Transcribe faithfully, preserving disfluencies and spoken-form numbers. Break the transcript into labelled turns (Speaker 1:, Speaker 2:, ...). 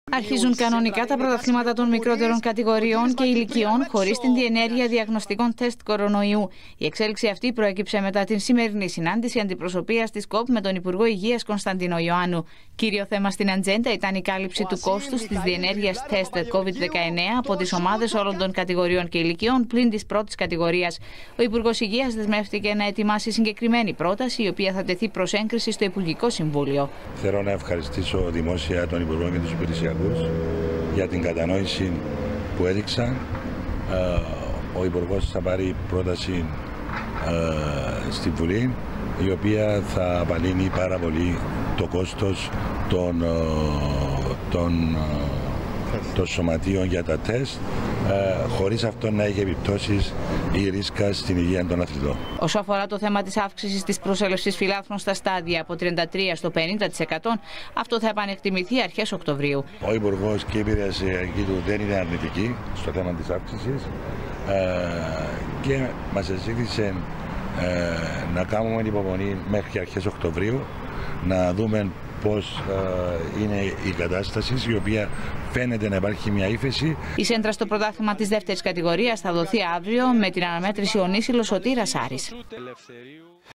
Speaker 1: Αρχίζουν κανονικά τα πρωταθλήματα των μικρότερων κατηγοριών και ηλικιών χωρίς την διενέργεια διαγνωστικών τεστ κορονοϊού. Η εξέλιξη αυτή προέκυψε μετά την σημερινή συνάντηση αντιπροσωπείας της ΚΟΠ με τον Υπουργό Υγείας Κωνσταντίνο Ιωάννου. Κύριο θέμα στην ατζέντα ήταν η κάλυψη του κόστους της διενέργειας τεστ κόβιντ δεκαεννέα από τις ομάδες όλων των κατηγοριών και ηλικιών πλην της πρώτης κατηγορίας. Ο Υπουργός Υγείας δεσμεύτηκε να ετοιμάσει συγκεκριμένη πρόταση, η οποία θα τεθεί προς έγκριση στο Υπουργικό Συμβούλιο.
Speaker 2: Θέλω να ευχαριστήσω δημόσια τον Υπουργό και τους υπηρεσιακούς για την κατανόηση που έδειξαν. Ο Υπουργός θα πάρει πρόταση στη Βουλή, η οποία θα απαλύνει πάρα πολύ το κόστος των, των, των σωματείων για τα τεστ, χωρίς αυτό να έχει επιπτώσεις ή ρίσκα στην υγεία των αθλητών.
Speaker 1: Όσο αφορά το θέμα της αύξησης της προσέλευσης φιλάθλων στα στάδια από τριάντα τρία τοις εκατό στο πενήντα τοις εκατό, αυτό θα επανεκτιμηθεί αρχές Οκτωβρίου.
Speaker 2: Ο Υπουργός και η υπηρεσιακή του δεν είναι αρνητική στο θέμα της αύξησης και μας ζήτησε να κάνουμε υπομονή μέχρι αρχές Οκτωβρίου, να δούμε πώς είναι η κατάσταση, η οποία φαίνεται να υπάρχει μια ύφεση.
Speaker 1: Η σέντρα στο πρωτάθλημα της δεύτερης κατηγορίας θα δοθεί αύριο με την αναμέτρηση ο Νήσιλος Σωτήρας Άρης.